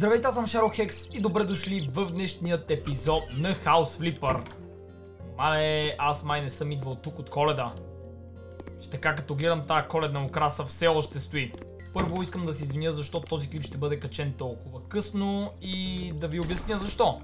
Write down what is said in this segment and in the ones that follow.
Здравейте, аз съм Шаро-Хекс и добре дошли в днешният епизод на House Flipper. Мале, аз май не съм идвал тук от Коледа. Че така като гледам тази коледна украса все още стои. Първо искам да се извиня защо този клип ще бъде качен толкова късно и да ви обясня защо.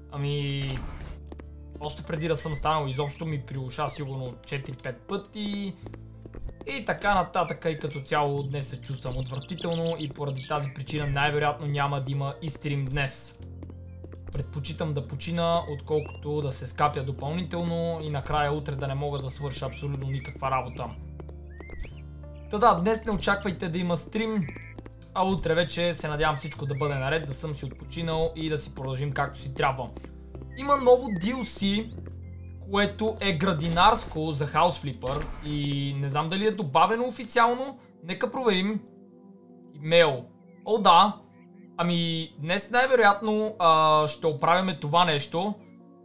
Още преди да съм станал изобщо ми приуша сигурно 4-5 пъти. И така нататък, и като цяло днес се чувствам отвратително и поради тази причина най-вероятно няма да има и стрим днес. Предпочитам да почина, отколкото да се скапя допълнително и накрая утре да не мога да свърша абсолютно никаква работа. Да, днес не очаквайте да има стрим, а утре вече се надявам всичко да бъде наред, да съм си отпочинал и да си продължим както си трябва. Има ново DLC, което е градинарско за House Flipper и не знам дали е добавено официално. Нека проверим. Имейл. О, да. Днес най-вероятно ще оправяме това нещо.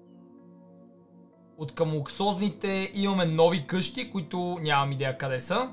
От към луксозните имаме нови къщи, които нямам идея къде са.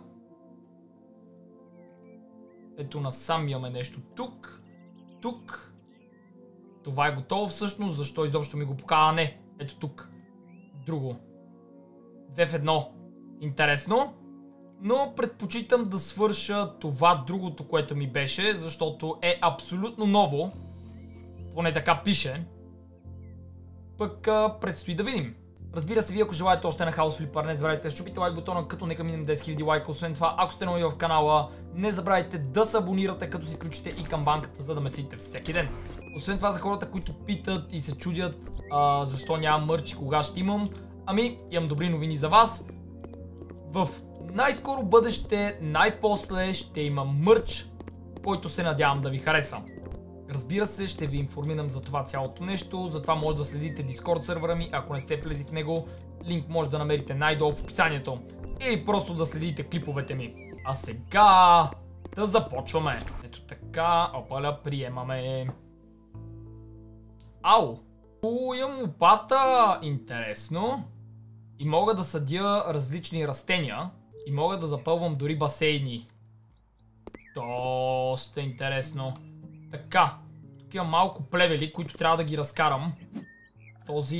Ето насам имаме нещо тук. Тук. Това е готово всъщност, защо изобщо ми го покажа? Не, ето тук. Друго. 2 в 1. Интересно. Но предпочитам да свърша това другото, което ми беше, защото е абсолютно ново. Поне така пише. Пък предстои да видим. Разбира се, вие ако желаете още на House Flipper, не забравяйте да щупите лайк бутона, като нека минем 10 000 лайка. Освен това, ако сте нови в канала, не забравяйте да се абонирате, като си включите и камбанката, за да ме следите всеки ден. Освен това, за хората, които питат и се чудят защо нямам мърч и кога ще имам, имам добри новини за вас. В най-скоро бъдеще, най-после ще имам мърч, който се надявам да ви хареса. Разбира се, ще ви информирам за това цялото нещо, затова може да следите Discord сервера ми, ако не сте влезли в него, линк може да намерите най-долу в описанието. Или просто да следите клиповете ми. А сега да започваме. Ето така, опаля, приемаме. Ау! Имам лопата, интересно. И мога да съдя различни растения. И мога да запълвам дори басейни. Доста интересно. Така, тук имам малко плевели, които трябва да ги разкарам. Този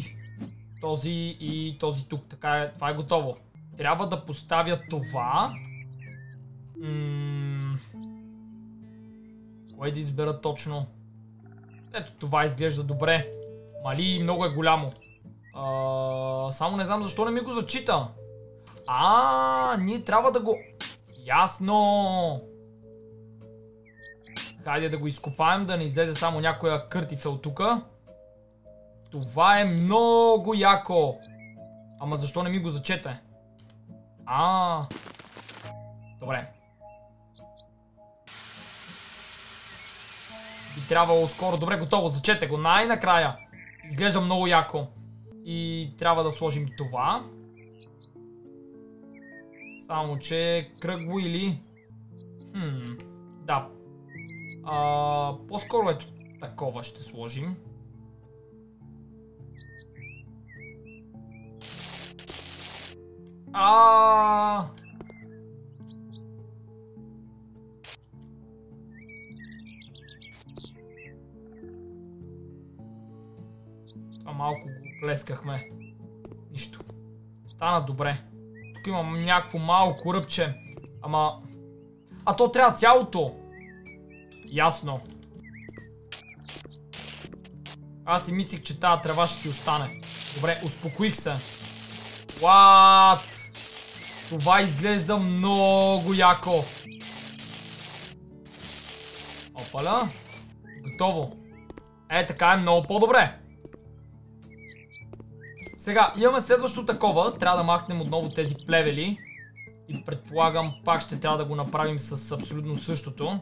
и този тук. Така е, това е готово. Трябва да поставя това. Кое да избера точно? Ето това изглежда добре. Мали, много е голямо. Само не знам защо не ми го зачита. Ние трябва да го... Ясно! Хайде да го изкопаем, да не излезе само някоя къртица от тука. Това е много яко. Ама защо не ми го зачете? Добре. Би трябвало скоро. Добре, готово. Зачете го. Най-накрая. Изглежда много яко. И трябва да сложим това. Само че кръгло или... Да. По-скоро ето такова ще сложим. Това малко го плескахме. Нищо. Стана добре. Тук имам някакво малко ръбче. То трябва цялото. Ясно. Аз си мислих, че тази трева ще си остане. Добре, успокоих се. What? Това изглежда много яко. Опаля. Готово. Така е много по-добре. Сега, имаме следващо такова. Трябва да махнем отново тези плевели. И предполагам, пак ще трябва да го направим с абсолютно същото.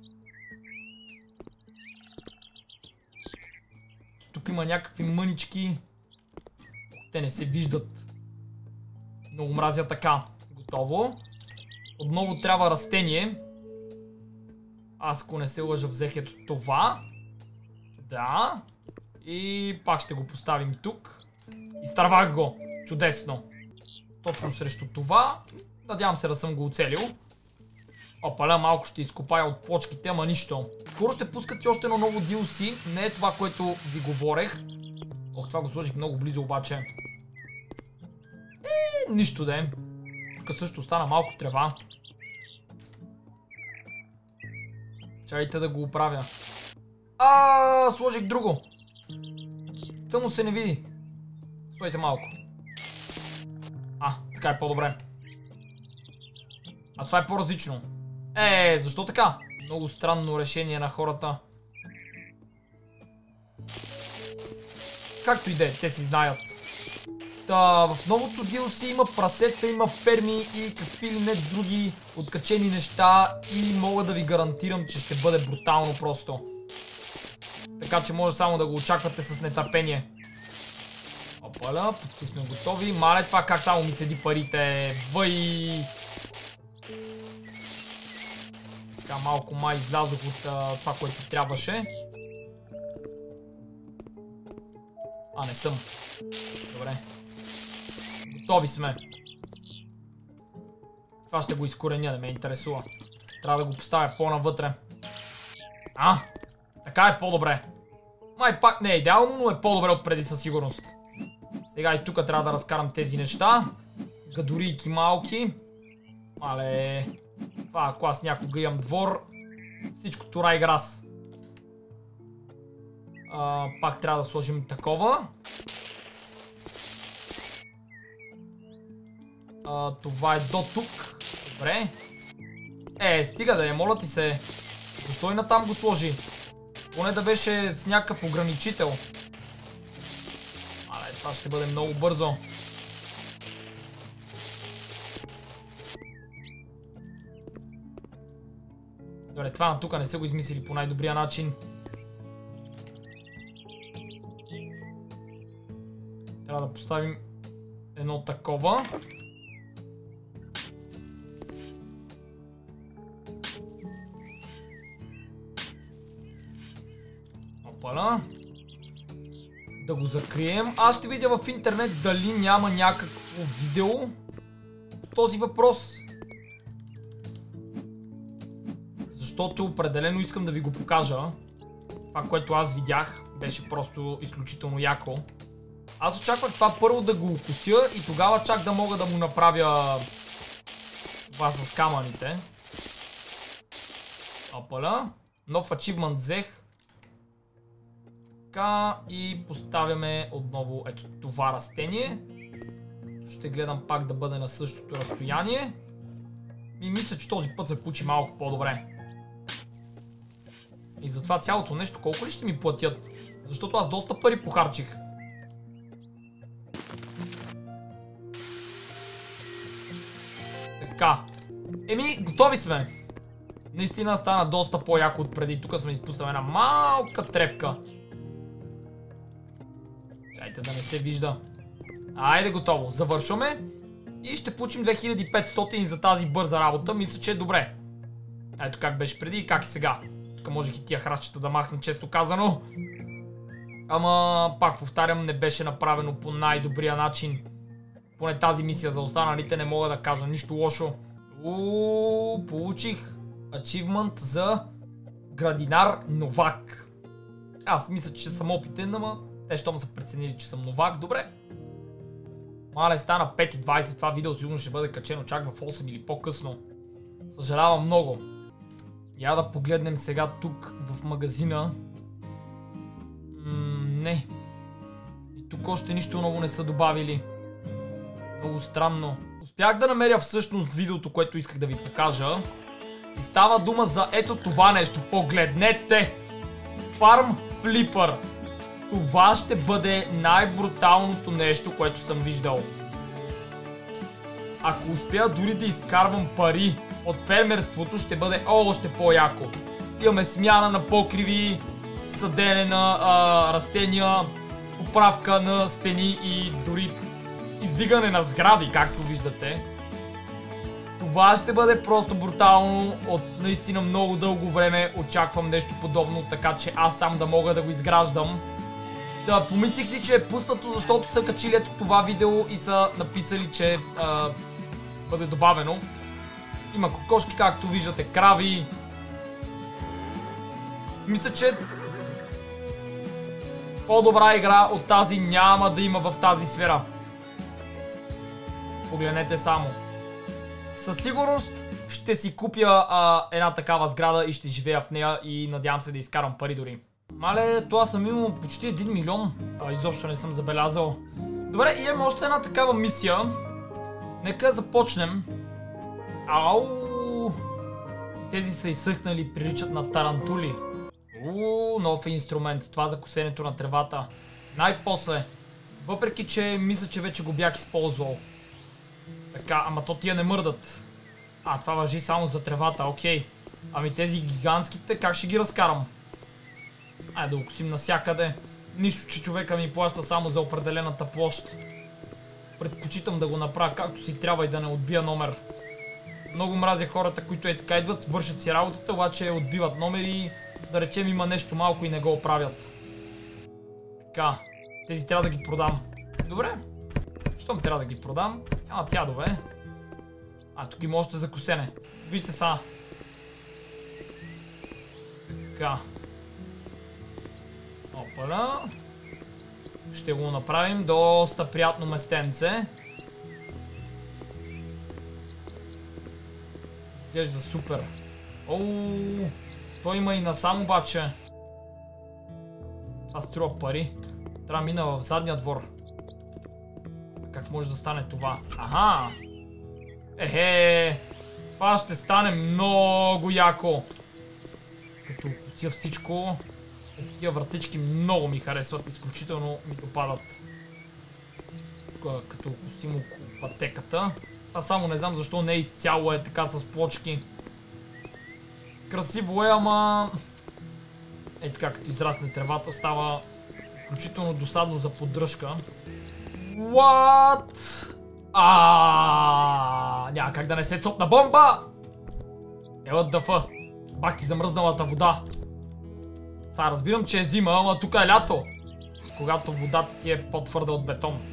Тук има някакви мънички. Те не се виждат. Много мразя така. Готово. Отново трябва растение. Аз, ако не се лъжа, взех ето това. Да. И пак ще го поставим тук. Изтървах го. Чудесно. Точно срещу това. Надявам се да съм го оцелил. Опаля, малко ще изкопая от плочките, ама нищо. Скоро ще пускат и още едно ново DLC. Не е това, което ви говорех. Ох, това го сложих много близо обаче. Нищо да е. Тук също остана малко трева. Чакайте да го оправя. Сложих друго. Тъмно се не види. Стойте малко. Така е по-добре. А това е по-различно. Защо така? Много странно решение на хората. Както и да е, те си знаят. В новото DLC има прасета, има ферми и какви ли не други откачени неща и мога да ви гарантирам, че ще бъде брутално просто. Така че може само да го очаквате с нетърпение. Опаля, почти сме готови. Мале, това как само ми седи парите. Въй! Така малко май излязох от това, което трябваше. Не съм. Добре. Готови сме. Това ще го изкореня, да ме интересува. Трябва да го поставя по-навътре. Така е по-добре. Май пак не е идеално, но е по-добре от преди със сигурност. Сега и тук трябва да разкарам тези неща. Гадорийки малки. Мале. Това ако аз някога имам двор. Всичко тура и грас. Пак трябва да сложим такова. Това е до тук. Добре. Стига да е, моля ти се. Защо и натам го сложи? Поне да беше с някакъв ограничител. Това ще бъде много бързо. Добре, това на тук не са го измислили по най-добрия начин. Трябва да поставим едно такова. Опала. Да го закрием. Аз ще видя в интернет дали няма някакво видео по този въпрос. Защото определено искам да ви го покажа. Това, което аз видях, беше просто изключително яко. Аз очаквах това първо да го укуся и тогава чак да мога да му направя това с камъните. Опаля. Нов ачивмент взех. Така и поставяме отново ето това растение. Ще гледам пак да бъде на същото разстояние. И мисля, че този път се получи малко по-добре. И затова цялото нещо колко ли ще ми платят? Защото аз доста пари похарчих. Така. Готови сме. Наистина стана доста по-яко от преди. Тук сме изпуснали една малка тревка. Чайте да не се вижда. Айде, готово. Завършваме. И ще получим 2500 за тази бърза работа. Мисля, че е добре. Ето как беше преди и как и сега. Тук можех и тия храстчета да махна, често казано. Ама, пак повтарям, не беше направено по най-добрия начин. Поне тази мисия за останалите не мога да кажа нищо лошо. Получих ачивмент за градинар новак. Аз мисля, че съм опитен, ама те щом са преценили, че съм новак. Добре. Мале, стана 5:20. Това видео сигурно ще бъде качено чак в 8 или по-късно. Съжалявам много. Я да погледнем сега тук в магазина. Не. И тук още нищо ново не са добавили. Много странно. Успях да намеря всъщност видеото, което исках да ви покажа. И става дума за ето това нещо. Погледнете! Farm Flipper. Това ще бъде най-бруталното нещо, което съм виждал. Ако успея дори да изкарвам пари от фермерството, ще бъде още по-яко. Имаме смяна на покриви, съдене на растения, поправка на стени и дори издигане на сгради, както виждате. Това ще бъде просто брутално. От наистина много дълго време очаквам нещо подобно, така че аз сам да мога да го изграждам. Да, помислих си, че е пуснато, защото са качили ето това видео и са написали, че бъде добавено. Има кокошки, както виждате, крави. Мисля, че по-добра игра от тази няма да има в тази сфера. Погледнете само. Със сигурност ще си купя една такава сграда и ще живея в нея и надявам се да изкарам пари дори. Мале, това съм имал почти 1 милион. Изобщо не съм забелязал. Добре, имаме още една такава мисия. Нека започнем. Ау! Тези са изсъхнали, приличат на тарантули. Нов инструмент. Това за косенето на тревата. Най-после. Въпреки, че мисля, че вече го бях използвал. Така, ама то тия не мърдат. Това важи само за тревата, окей. Ами тези гигантските, как ще ги разкарам? Да окосим навсякъде. Нищо, че човека ми плаща само за определената площ. Предпочитам да го направя както си трябва и да не отбия номер. Много мразя хората, които така идват, вършат си работата, обаче отбиват номери, да речем има нещо малко и не го оправят. Така, тези трябва да ги продам. Добре, щом трябва да ги продам, няма тядове. Тук има още за косене. Вижте са. Така. Опаля. Ще го направим доста приятно местенце. Изглежда супер. Той има и насам обаче. Това струва пари. Трябва да мина в задния двор. Как може да стане това? Аха! Това ще стане много яко. Като кося всичко. Тия вратички много ми харесват, изключително ми допадат. Като косим около пътеката. Само не знам защо не изцяло е така с плочки. Красиво е, ама... така като израсне тревата става изключително досадно за поддръжка. What? Няма как да не се цопна бомба! ДФ. Бах ти замръзналата вода. Сега разбирам, че е зима, ама тук е лято. Когато водата ти е по-твърда от бетон.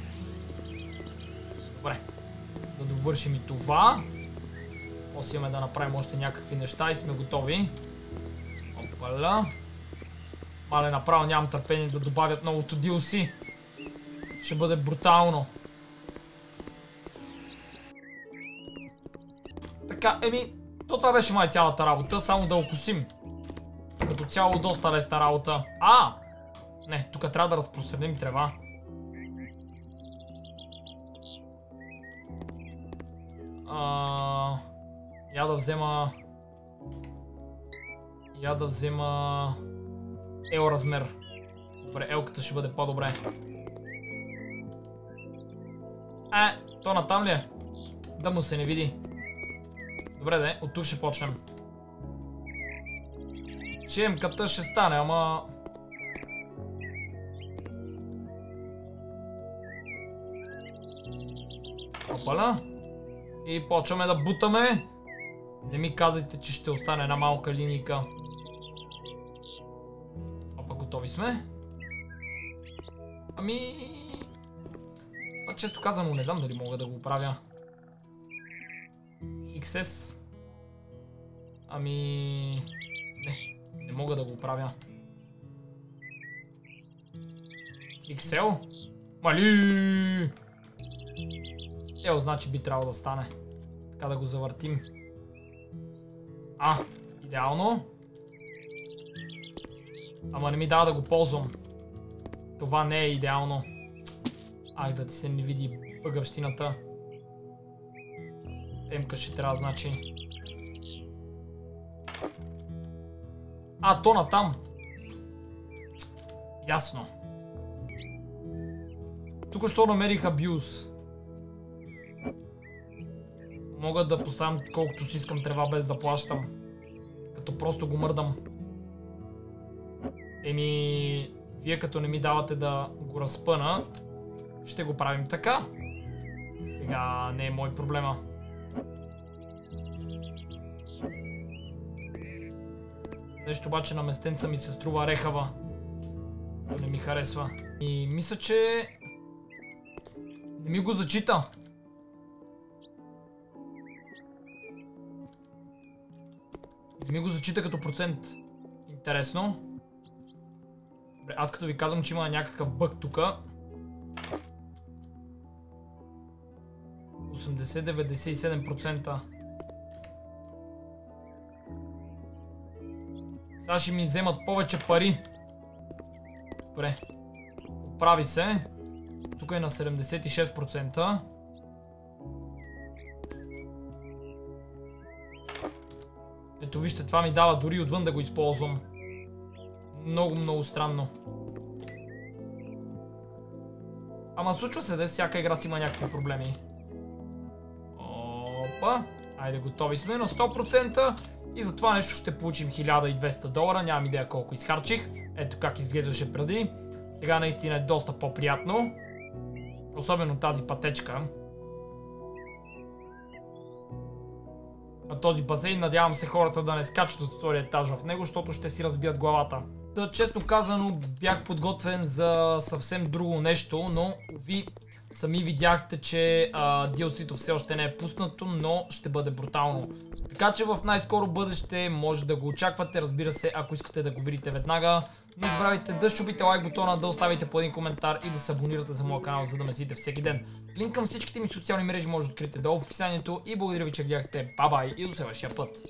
Добре. Да довършим и това. После имаме да направим още някакви неща и сме готови. Опаля. Мале, направо нямам търпение да добавят новото DLC. Ще бъде брутално. Така, това беше май цялата работа, само да окосим. Като цяло доста лесна работа. Не, тук трябва да разпространим трева. Я да взема Ел размер. Добре, елката ще бъде по-добре. То натам ли е? Да му се не види. Добре, от тук ще почнем. ЧМК-та ще стане, ама... Опаля. И почваме да бутаме. Не ми казвайте, че ще остане една малка линийка. Готови сме. Това често казано не знам дали мога да го правя. XS. Не мога да го правя. XL? Мали! Значи би трябвало да стане. Така да го завъртим. Идеално. Ама не ми дава да го ползвам. Това не е идеално. Да ти се не види бъгъвщината. Темка ще трябва, значи. То натам. Ясно. Тук що намерих абюз. Мога да поставям колкото си искам трева без да плащам. Като просто го мърдам. Вие като не ми давате да го разпъна, ще го правим така. Сега не е мой проблема. Нещо обаче на местенца ми се струва рехава. Не ми харесва. И мисля, че не ми го зачита. Не ми го зачита като процент. Интересно. Добре, аз като ви казвам, че има някакъв бъг тука. 80-97%. Сега ще ми вземат повече пари. Добре. Оправи се. Тук е на 76%. Ето вижте, това ми дава дори отвън да го използвам. Много странно. Ама случва се да всяка игра си има някакви проблеми. Опа. Айде, готови сме на 100%. И за това нещо ще получим $1200. Нямам идея колко изхарчих. Ето как изглеждаше преди. Сега наистина е доста по-приятно. Особено тази пътечка. А този басейн, надявам се хората да не скачат от втория етаж в него, защото ще си разбият главата. Та, честно казано, бях подготвен за съвсем друго нещо, но ви сами видяхте, че DLC-то все още не е пуснато, но ще бъде брутално. Така че в най-скоро бъдеще може да го очаквате, разбира се, ако искате да го видите веднага. Не забравяйте да щупите лайк бутона, да оставите по един коментар и да се абонирате за моя канал, за да ме следите всеки ден. Линк към всичките ми социални мрежи може да откриете долу в описанието и благодаря ви, че гледахте. Бай-бай и до следващия път!